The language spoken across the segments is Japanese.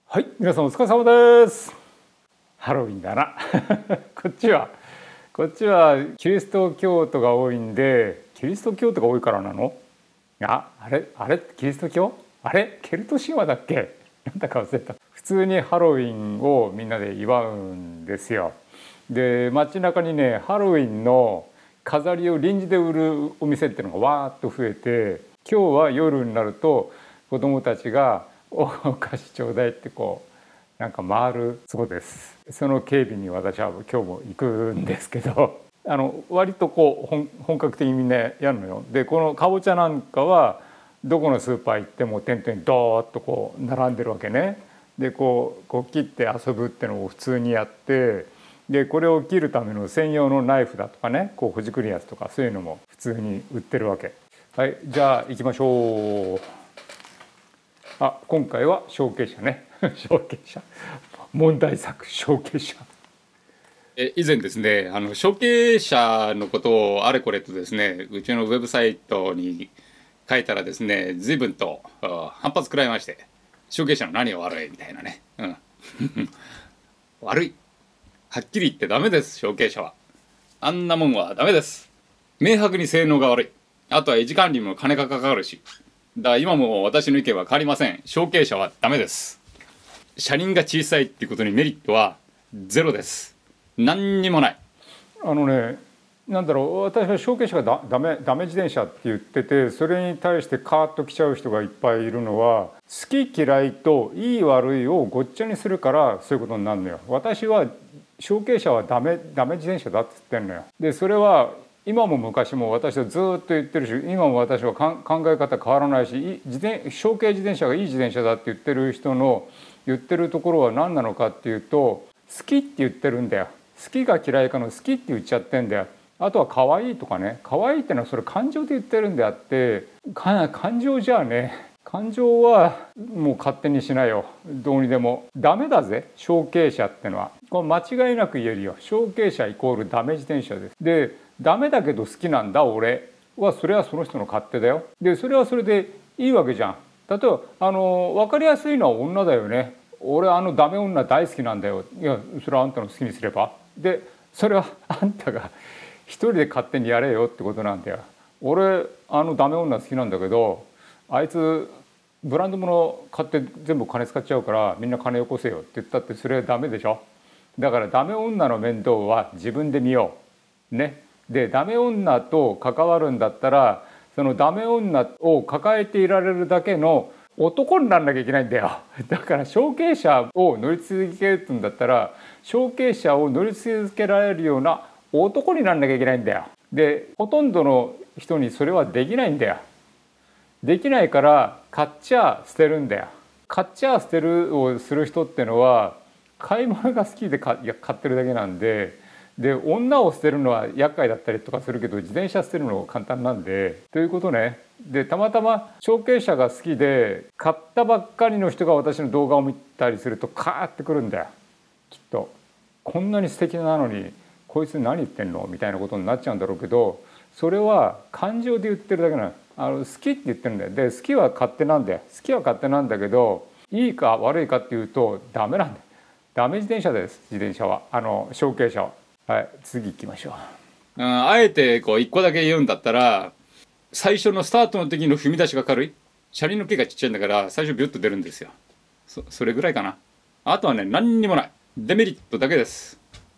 はい、皆さんお疲れ様です。ハロウィンだな。こっちはキリスト教徒が多いんで、キリスト教徒が多いからなの？あれキリスト教？あれケルト神話だっけ？なんだか忘れた。普通にハロウィンをみんなで祝うんですよ。で、街中にね、ハロウィンの飾りを臨時で売るお店っていうのがわーっと増えて、今日は夜になると子供たちがお菓子ちょうだいってなんか回るそうです。その警備に私は今日も行くんですけど、割と本格的にみんなやるのよ。でこのかぼちゃなんかはどこのスーパー行っても店頭にドーッと並んでるわけね。で切って遊ぶってのを普通にやって、でこれを切るための専用のナイフだとかね、ほじくるやつとかそういうのも普通に売ってるわけ。はい、じゃあ行きましょう。今回は承継者ね。承継者問題作承継者。 以前ですね、承継者のことをあれこれとですね、うちのウェブサイトに書いたらですね、随分と反発食らいまして、承継者の何が悪いみたいなね。悪い。はっきり言ってダメです、承継者は。あんなもんはダメです。明白に性能が悪い。あとは維持管理も金がかかるし。だから今も私の意見は変わりません。承継者はダメです。車輪が小さいっていうことにメリットはゼロです。何にもない。 なんだろう、私は承継者がダメ自転車って言ってて、それに対してカーッと来ちゃう人がいっぱいいるのは、好き嫌いといい悪いをごっちゃにするからそういうことになるのよ。私は承継者はダメ自転車だって言ってんのよ。でそれは今も昔も私はずっと言ってるし、今も私は考え方変わらないし、承継自転車がいい自転車だって言ってる人の言ってるところは何なのかっていうと、好きって言ってるんだよ。好きが嫌いかの好きって言っちゃってんだよ。あとは可愛いとかね、可愛いってのはそれ感情で言ってるんであって、感情じゃあね、感情はもう勝手にしないよ。どうにでもダメだぜ、承継者ってのは。これ間違いなく言えるよ。承継者イコールダメ自転車です。でダメだけど好きなんだ俺は、それはその人の勝手だよ。でそれはそれでいいわけじゃん。例えば分かりやすいのは女だよね。俺ダメ女大好きなんだよ。いやそれはあんたの好きにすれば。でそれはあんたが一人で勝手にやれよってことなんだよ。俺ダメ女好きなんだけど、あいつブランド物買って全部金使っちゃうからみんな金よこせよって言ったってそれはダメでしょ。だからダメ女の面倒は自分で見ようね。でダメ女と関わるんだったら、そのダメ女を抱えていられるだけの男にならなきゃいけないんだよ。だから承継者を乗り続けるんだったら、承継者を乗り続けられるような男にならなきゃいけないんだよ。でほとんどの人にそれはできないんだよ。できないから買っちゃ捨てるんだよ。買っちゃ捨てるをする人ってのは買い物が好きで買ってるだけなんで、女を捨てるのは厄介だったりとかするけど、自転車捨てるのは簡単なんで、ということね。でたまたま承継者が好きで買ったばっかりの人が私の動画を見たりするとカーってくるんだよ。きっとこんなに素敵なのにこいつ何言ってんのみたいなことになっちゃうんだろうけど、それは感情で言ってるだけなの。好きって言ってるんだよ。で好きは勝手なんだよ。好きは勝手なんだけど、いいか悪いかっていうとダメなんだよ。ダメ自転車です、自転車は。承継者は。はい、次行きましょう。 あえて一個だけ言うんだったら、最初のスタートの時の踏み出しが軽い。車輪の径がちっちゃいんだから最初ビュッと出るんですよ。それぐらいかな。あとはね、何にもない。デメリットだけです。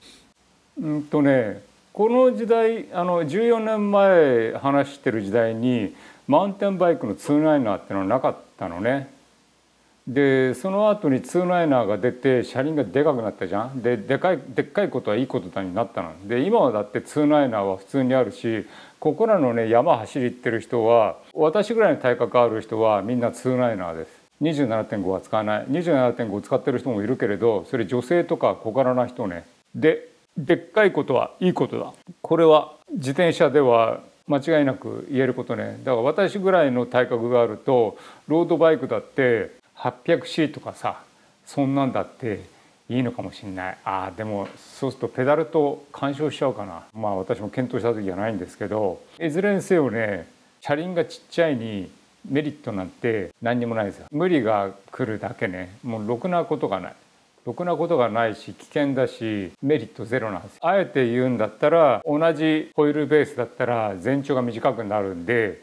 この時代14年前話してる時代にマウンテンバイクのツーナイナーってのはなかったのね。でその後にツーナイナーが出て車輪がでかくなったじゃん。でっかいことはいいことだになったので、今はだってツーナイナーは普通にあるし、ここらのね山走り行ってる人は、私ぐらいの体格ある人はみんなツーナイナーです。27.5 は使わない。27.5 使ってる人もいるけれど、それ女性とか小柄な人ね。でっかいことはいいことだ。これは自転車では間違いなく言えることね。だから私ぐらいの体格があるとロードバイクだって 800C とかさ、そんなんだっていいのかもしれない。でもそうするとペダルと干渉しちゃうかな。私も検討した時じゃないんですけど、いずれにせよね、車輪がちっちゃいにメリットなんて何にもないですよ。無理が来るだけね。もうろくなことがない。ろくなことがないし危険だしメリットゼロなんですよ。あえて言うんだったら同じホイールベースだったら全長が短くなるんで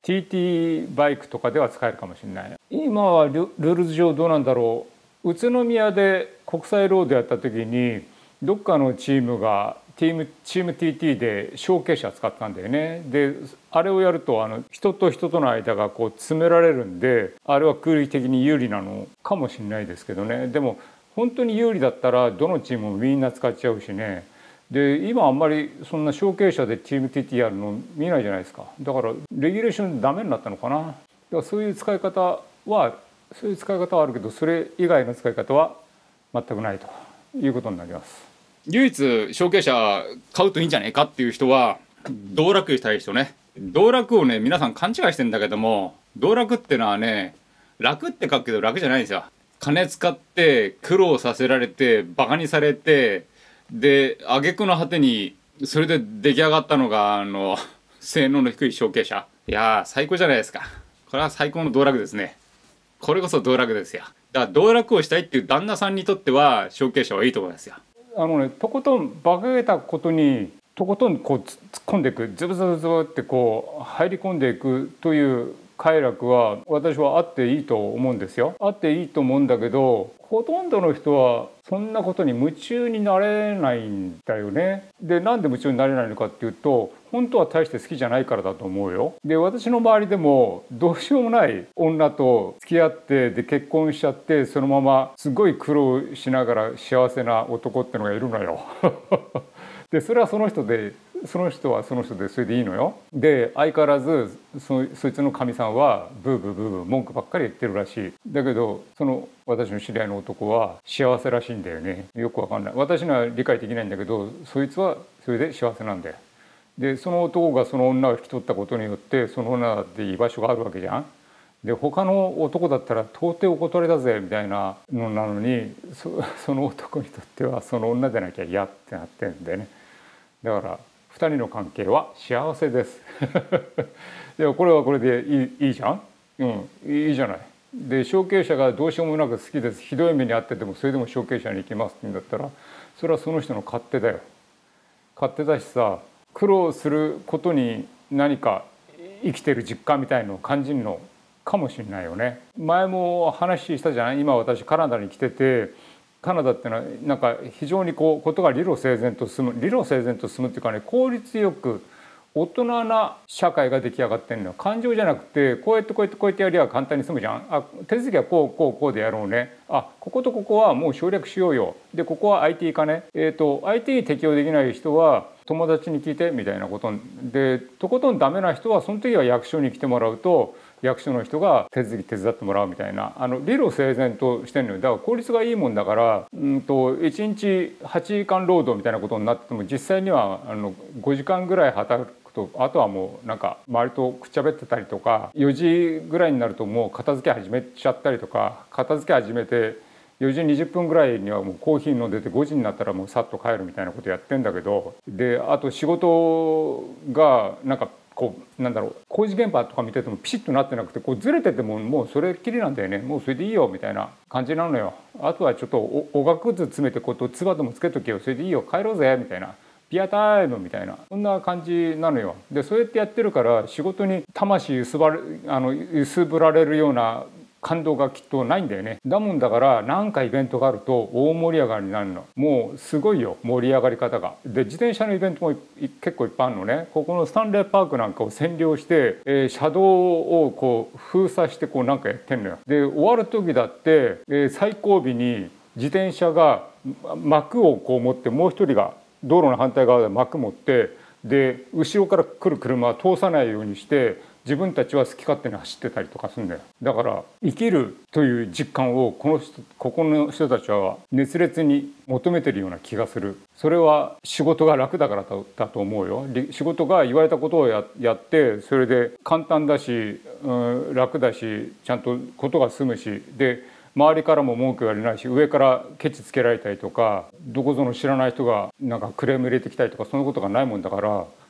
TT バイクとかでは使えるかもしれない。今はルール上どうなんだろう。宇都宮で国際ロードやった時にどっかのチームがチーム TT で小径車使ったんだよね。であれをやると人と人との間がこう詰められるんであれは空力的に有利なのかもしれないですけどね。でも本当に有利だったらどのチームもみんな使っちゃうしね。で今あんまりそんな小径車でチーム TT やるの見ないじゃないですか。だからレギュレーションダメになったのかな。だからそういう使い方はあるけどそれ以外の使い方は全くないということになります。 唯一小径車買うといいんじゃねえかっていう人は道楽したい人ね。道楽をね皆さん勘違いしてんだけども、道楽ってのはね楽って書くけど楽じゃないんですよ。金使って苦労させられてバカにされて、で挙句の果てにそれで出来上がったのが性能の低い小径車。いやー最高じゃないですか。これは最高の道楽ですね。これこそ道楽ですよ。だから道楽をしたいっていう旦那さんにとっては小径車はいいところですよ。 とことん馬鹿げたことにとことんこう突っ込んでいく、ズブズブズブってこう入り込んでいくという快楽は私はあっていいと思うんですよ。あっていいと思うんだけどほとんどの人はそんなことに夢中になれないんだよね。でなんで夢中になれないのかっていうと本当は大して好きじゃないからだと思うよ。で私の周りでもどうしようもない女と付き合ってで結婚しちゃってそのまますごい苦労しながら幸せな男ってのがいるのよ。でそれはその人でその人はその人でそれでいいのよ。で相変わらずそいつのかみさんはブーブーブーブー文句ばっかり言ってるらしい。だけどその私の知り合いの男は幸せらしいんだよね。よくわかんない。私には理解できないんだけどそいつはそれで幸せなんだよ。でその男がその女を引き取ったことによってその女だって居場所があるわけじゃん。で他の男だったら到底お断りだぜみたいなのなのにその男にとってはその女でなきゃ嫌ってなってるんだよね。だから2人の関係は幸せです。でもこれはこれでいいじゃん。いいじゃない。で小径車がどうしようもなく好きです、ひどい目に遭っててもそれでも小径車に行きますって言うんだったらそれはその人の勝手だよ。勝手だしさ、苦労することに何か生きてる実感みたいのを感じるのかもしれないよね。前も話したじゃない。今私カナダに来ててカナダっていうのはなんか非常にこうことが理路整然と進むっていうかね、効率よく大人な社会が出来上がってるのよ。感情じゃなくてこうやってやりゃ簡単に済むじゃん。手続きはこうでやろうね。こことここはもう省略しようよ。でここは IT 化ね。IT に適用できない人は友達に聞いてみたいなことで、とことんダメな人はその時は役所に来てもらうと役所の人が手続き手伝ってもらうみたいな理路整然としてるのよ。だから効率がいいもんだから1日8時間労働みたいなことになってても実際には5時間ぐらい働くとあとはもうなんか周りとくっちゃべってたりとか4時ぐらいになるともう片付け始めちゃったりとか、片付け始めて4時20分ぐらいにはもうコーヒー飲んでて5時になったらもうさっと帰るみたいなことやってんだけど、であと仕事がなんかこうなんだろう、工事現場とか見ててもピシッとなってなくてこうずれててももうそれっきりなんだよね。もうそれでいいよみたいな感じなのよ。あとはちょっとおがくず詰めてこうつばでもつけとけよ、それでいいよ帰ろうぜみたいな、ピアタイムみたいなそんな感じなのよ。でそうやってやってるから仕事に魂揺すぶられるような感動がきっとないんだよね。だもんだから何かイベントがあると大盛り上がりになるの。もうすごいよ盛り上がり方が。で自転車のイベントも結構いっぱいあるのね。ここのスタンレーパークなんかを占領して、車道をこう封鎖してこうなんかやってんのよ。で終わる時だって、最後尾に自転車が幕をこう持ってもう一人が道路の反対側で幕持ってで後ろから来る車は通さないようにして自分たちは好き勝手に走ってたりとかするんだよ。だから生きるという実感をここの人たちは熱烈に求めてるような気がする。それは仕事が楽だからだと思うよ。仕事が言われたことをやってそれで簡単だし、楽だしちゃんとことが済むし、で周りからも文句言われないし上からケチつけられたりとかどこぞの知らない人がなんかクレーム入れてきたりとかそんなことがないもんだから、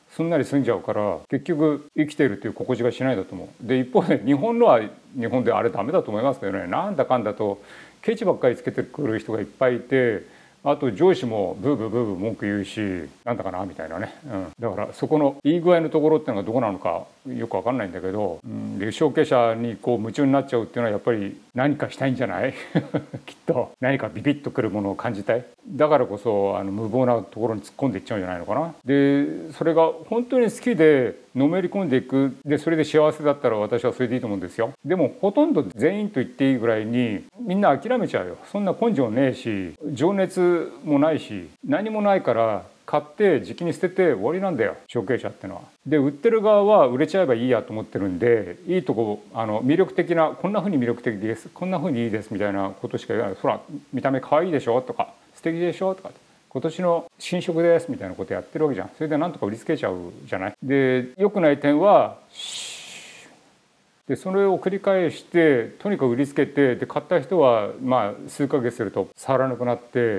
すんなり済んじゃうから結局生きているという心地がしないだと思う。で一方で日本のは日本であれダメだと思いますけどね、なんだかんだとケチばっかりつけてくる人がいっぱいいて、あと上司もブーブーブーブー文句言うし、なんだかなみたいなね、だからそこのいい具合のところっていうのがどこなのかよく分かんないんだけど、で承継者にこう夢中になっちゃうっていうのはやっぱり何かしたいんじゃないきっと何かビビッとくるものを感じたい。だからこそ無謀なところに突っ込んでいっちゃうんじゃないのかな。でそれが本当に好きでのめり込んでいく、でそれで幸せだったら私はそれでいいと思うんですよ。でもほとんど全員と言っていいぐらいにみんな諦めちゃうよ。そんな根性ねえし情熱もないし何もないから買ってじきに捨てて終わりなんだよ、承継者ってのは。で売ってる側は売れちゃえばいいやと思ってるんで、いいとこ魅力的な、こんな風に魅力的です、こんな風にいいですみたいなことしか言わない。ほら見た目可愛いでしょとか素敵でしょとか、今年の新色ですみたいなことやってるわけじゃん。それでなんとか売りつけちゃうじゃない。で良くない点はでそれを繰り返してとにかく売りつけて、で買った人は数ヶ月すると触らなくなって、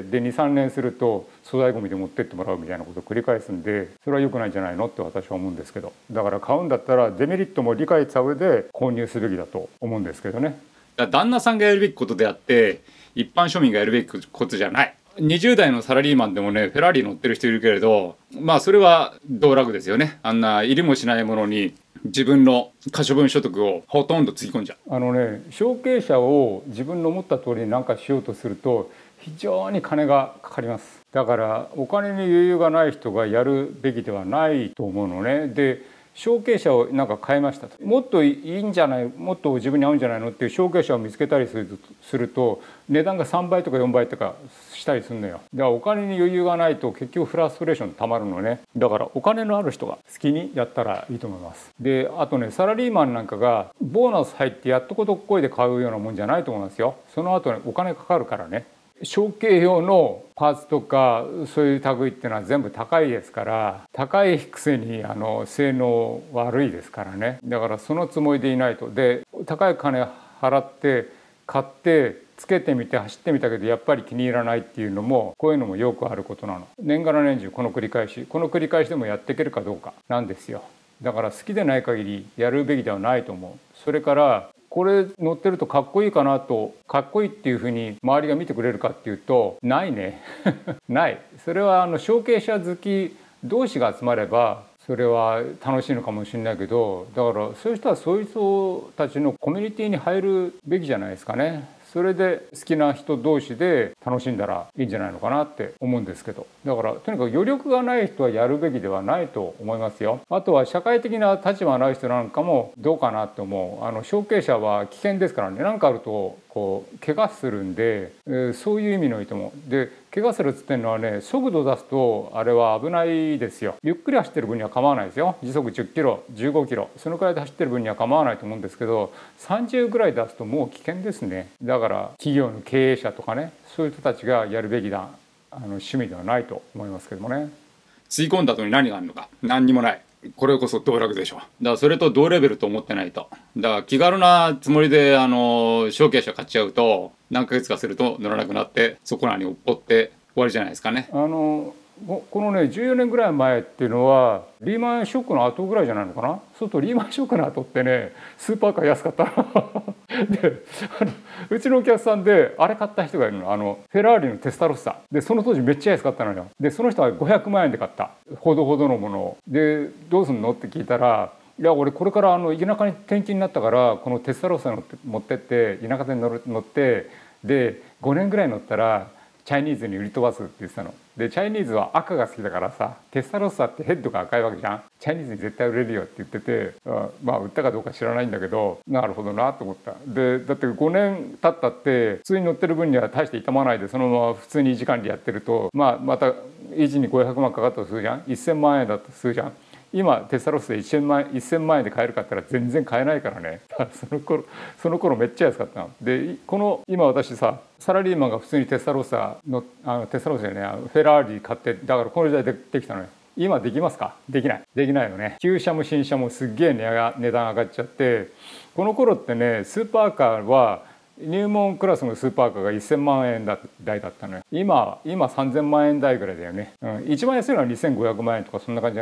で 2,3 年すると粗大ごみで持ってってもらうみたいなことを繰り返すんで、それは良くないんじゃないのって私は思うんですけど、だから買うんだったらデメリットも理解した上で購入すべきだと思うんですけどね。 だから旦那さんがやるべきことであって一般庶民がやるべきことじゃない。20代のサラリーマンでもねフェラーリ乗ってる人いるけれど、それは道楽ですよね。あんな入りもしないものに自分の可処分所得をほとんどつぎ込んじゃう。 承継者を自分の思った通りに何かしようとすると非常に金がかかります。だからお金に余裕がない人がやるべきではないと思うのね。で承継者をなんか変えましたと、もっといいんじゃない、もっと自分に合うんじゃないのっていう承継者を見つけたりすると値段が3倍とか4倍とかしたりするのよ。だからお金に余裕がないと結局フラストレーションたまるのね。だからお金のある人が好きにやったらいいと思います。であとね、サラリーマンなんかがボーナス入ってやっとことっこいで買うようなもんじゃないと思いますよ。その後ねお金かかるからね。承継用のパーツとかそういう類っていうのは全部高いですから、高いくせに性能悪いですからね。だからそのつもりでいないと。で高い金払って買ってつけてみて走ってみたけどやっぱり気に入らないっていうのも、こういうのもよくあることなの。年がら年中この繰り返しでもやっていけるかどうかなんですよ。だから好きでない限りやるべきではないと思う。それからこれ乗ってるとかっこいいかなと、かっこいいっていうふうに周りが見てくれるかっていうとないねない。それは承継者好き同士が集まればそれは楽しいのかもしれないけど、だからそういう人はそういう人たちのコミュニティに入るべきじゃないですかね。それで好きな人同士で楽しんだらいいんじゃないのかなって思うんですけど、だからとにかく余力がない人はやるべきではないと思いますよ。あとは社会的な立場のない人なんかもどうかなって思う。承継者は危険ですからね。何かあるとこう怪我するんで、そういう意味のいいと思う。で怪我するっつってるのはね、速度出すとあれは危ないですよ。ゆっくり走ってる分には構わないですよ。時速10キロ15キロそのくらいで走ってる分には構わないと思うんですけど、30ぐらい出すともう危険ですね。だから企業の経営者とかね、そういう人たちがやるべきな趣味ではないと思いますけどもね。 吸い込んだ後に何があるのか、何にもない。これこそ道楽でしょ。だからそれと同レベルと思ってないと。だから気軽なつもりで承継者買っちゃうと何ヶ月かすると乗らなくなってそこらに落っこって終わりじゃないですかね。 このね14年ぐらい前っていうのはリーマンショックの後ぐらいじゃないのかな。そうするとリーマンショックの後ってねスーパーカー安かったでうちのお客さんであれ買った人がいるの。フェラーリのテスタロッサで、その当時めっちゃ安かったのよ。でその人は500万円で買った、ほどほどのものを。でどうすんのって聞いたら、いや俺これから田舎に転勤になったからこのテスタロッサ持ってって田舎で乗ってで5年ぐらい乗ったらチャイニーズに売り飛ばすって言ってたの。でチャイニーズは赤が好きだからさ、テスタロッサってヘッドが赤いわけじゃん。チャイニーズに絶対売れるよって言ってて、売ったかどうか知らないんだけど、なるほどなと思った。でだって5年経ったって普通に乗ってる分には大して傷まないでそのまま普通に維持管理やってると、また維持に500万かかったとするじゃん。1000万円だとするじゃん。今テスタロッサで1000万円で買えるかって言ったら全然買えないからね。その頃めっちゃ安かったの。で今私さ、サラリーマンが普通にテスタロッサのテスタロッサでねフェラーリ買って、だからこの時代できたのよ。今できますか？できないよね。旧車も新車もすっげえ値段上がっちゃって、この頃ってねスーパーカーは入門クラスのスーパーカーが1000万円台だったのよ。今3000万円台ぐらいだよね。一番安いのは2500万円とかそんな感じだから。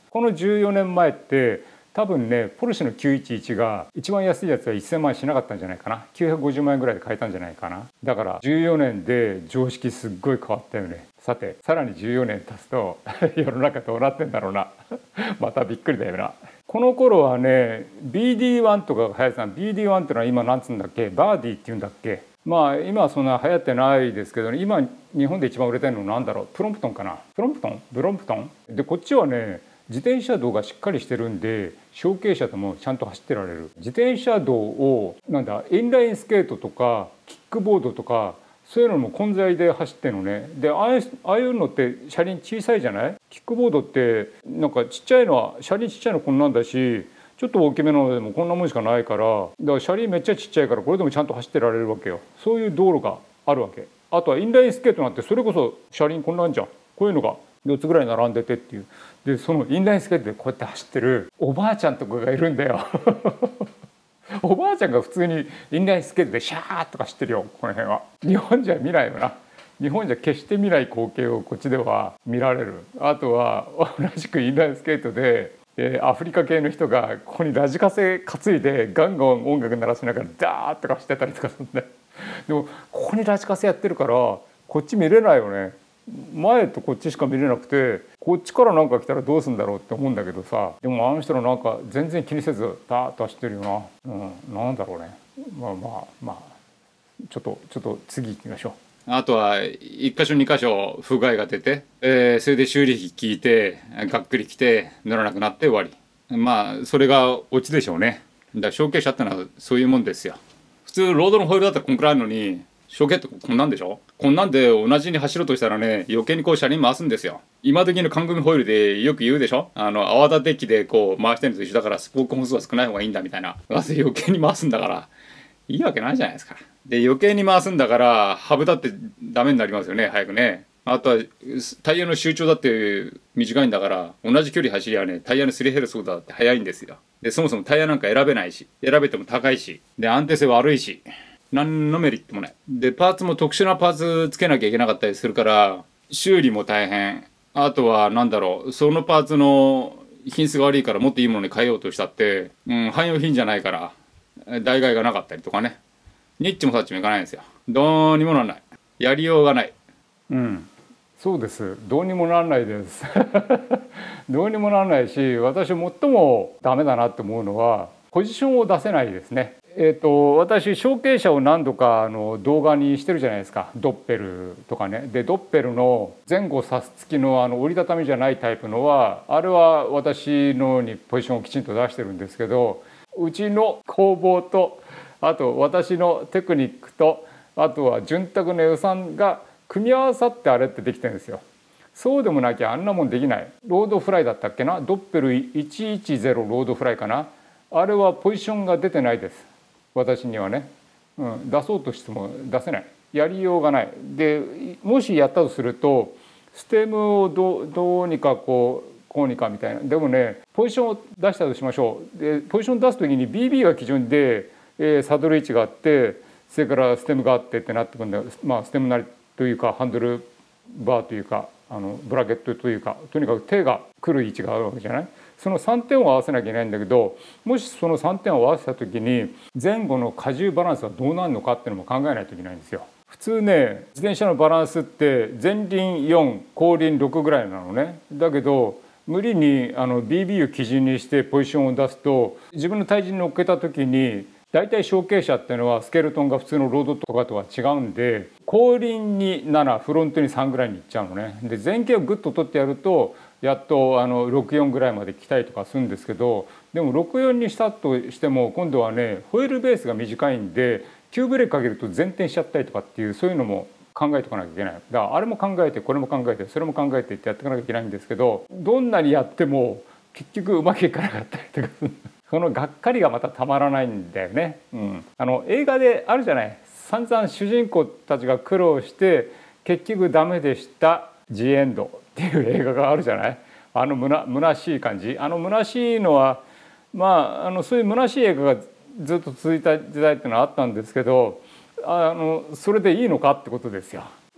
この14年前って多分ねポルシェの911が一番安いやつは1000万円しなかったんじゃないかな。950万円ぐらいで買えたんじゃないかな。だから14年で常識すっごい変わったよね。さてさらに14年経つと世の中どうなってんだろうなまたびっくりだよな。この頃はね BD1 とかが流行ってた。 BD1 ってのは今なんつうんだっけ、バーディーっていうんだっけ。まあ今はそんな流行ってないですけど、ね、今日本で一番売れてるのなんだろう、プロンプトンかな。プロンプトンブロンプトンで、こっちはね自転車道がしっかりしてるんで小径車でもちゃんと走ってられる。自転車道をなんだインラインスケートとかキックボードとかそういうのも混在で走ってるのね。でああいうのって車輪小さいじゃない。キックボードってなんかちっちゃいのは車輪ちっちゃいのこんなんだし、ちょっと大きめのでもこんなもんしかないから、だから車輪めっちゃちっちゃいからこれでもちゃんと走ってられるわけよ。そういう道路があるわけ。あとはインラインスケートなんてそれこそ車輪こんなんじゃん。こういうのが4つぐらい並んでてっていう。でそのインラインスケートでこうやって走ってるおばあちゃんとかがいるんだよおばあちゃんが普通にインラインスケートでシャーッとか走ってるよ。この辺は日本じゃ見ないよな。日本じゃ決して見ない光景をこっちでは見られる。あとは同じくインラインスケートでアフリカ系の人がここにラジカセ担いでガンガン音楽鳴らしながらダーッとかしてたりとかするんで、でもここにラジカセやってるからこっち見れないよね。前とこっちしか見れなくてこっちからなんか来たらどうするんだろうって思うんだけどさ、でもあの人らなんか全然気にせずダーッと走ってるよな。なんだろうね。まあちょっと次行きましょう。 あとは1箇所2箇所不具合が出て、それで修理費聞いてがっくりきて乗らなくなって終わり。まあそれがオチでしょうね。だから小径車ってのはそういうもんですよ。普通ロードのホイールだったらこんくらいあるのに小径ってこんなんでしょ。こんなんで同じに走ろうとしたらね余計にこう車輪回すんですよ。今時の缶組ホイールでよく言うでしょ。泡立て器でこう回してるのと一緒だからスポーク本数は少ない方がいいんだみたいな。なぜ余計に回すんだからいいわけないじゃないですか。で余計に回すんだからハブだってダメになりますよね早くね。あとはタイヤの周長だって短いんだから同じ距離走りゃねタイヤのすり減る速度だって速いんですよ。でそもそもタイヤなんか選べないし選べても高いしで安定性悪いし何のメリットもない。でパーツも特殊なパーツつけなきゃいけなかったりするから修理も大変。あとはなんだろう、そのパーツの品質が悪いからもっといいものに変えようとしたって、汎用品じゃないから代替がなかったりとかね。ニッチもサッチもいかないんですよ。どうにもならない。やりようがない。 そうです。どうにもならないですどうにもならないし、私最もダメだなって思うのはポジションを出せないですね。私小径車を何度か動画にしてるじゃないですか。ドッペルとかね。でドッペルの前後差し付きの折りたたみじゃないタイプのはあれは私のにポジションをきちんと出してるんですけど、うちの工房とあと私のテクニックとあとは潤沢の予算が組み合わさってあれってできてるんですよ。そうでもなきゃあんなもんできない。ロードフライだったっけな、ドッペル110ロードフライかな。あれはポジションが出てないです私にはね。出そうとしても出せない。やりようがない。でもしやったとするとステムをどうにかこうにかみたいな。でもねポジションを出したとしましょう。でポジション出す時に BB が基準で、サドル位置があってそれからステムがあってってなってくるんだよ。ステムなりというかハンドルバーというかブラケットというかとにかく手が来る位置があるわけじゃない。その3点を合わせなきゃいけないんだけど、もしその3点を合わせた時に前後の荷重バランスはどうなるのかっていうのも考えないといけないんですよ。普通ね自転車のバランスって前輪4後輪6ぐらいなのね。だけど無理にBB を基準にしてポジションを出すと自分の体重に乗っけた時に大体小径車っていうのはスケルトンが普通のロードとかとは違うんで後輪に7フロントに3ぐらいにいっちゃうのね。で前傾をグッと取ってやるとやっと64ぐらいまで来たりとかするんですけど、でも64にしたとしても今度はねホイールベースが短いんで急ブレーキかけると前転しちゃったりとかっていうそういうのも考えておかなきゃいけない。だからあれも考えてこれも考えてそれも考えてってやっていかなきゃいけないんですけど、どんなにやっても結局うまくいかなかったりとかそのがっかりがまたたまらないんだよね。映画であるじゃない。散々主人公たちが苦労して結局ダメでしたジエンドっていう映画があるじゃない。虚しい感じ。虚しいのはそういう虚しい映画がずっと続いた時代っていうのはあったんですけど、それでいいのかってことですよ。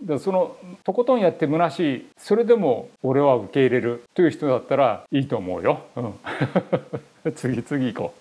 だそのとことんやって虚しい、それでも俺は受け入れるという人だったらいいと思うよ、次行こう。